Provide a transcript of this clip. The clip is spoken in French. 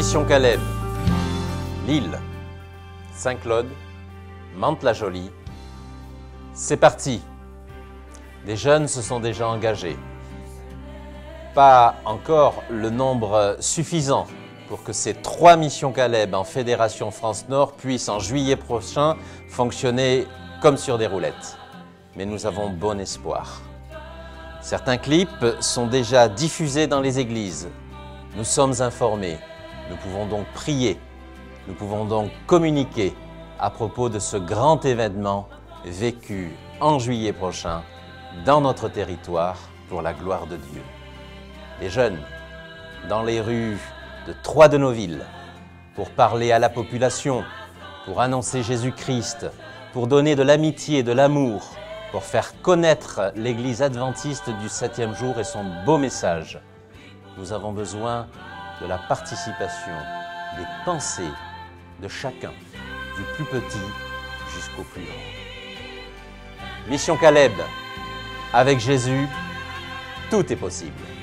Mission Caleb, Lille, Saint-Claude, Mantes-la-Jolie. C'est parti! Des jeunes se sont déjà engagés. Pas encore le nombre suffisant pour que ces 3 missions Caleb en Fédération France-Nord puissent en juillet prochain fonctionner comme sur des roulettes. Mais nous avons bon espoir. Certains clips sont déjà diffusés dans les églises. Nous sommes informés. Nous pouvons donc prier. Nous pouvons donc communiquer à propos de ce grand événement vécu en juillet prochain dans notre territoire pour la gloire de Dieu. Les jeunes, dans les rues de 3 de nos villes, pour parler à la population, pour annoncer Jésus-Christ, pour donner de l'amitié, de l'amour, pour faire connaître l'Église adventiste du 7e jour et son beau message. Nous avons besoin de la participation, des pensées de chacun, du plus petit jusqu'au plus grand. Mission Caleb, avec Jésus, tout est possible.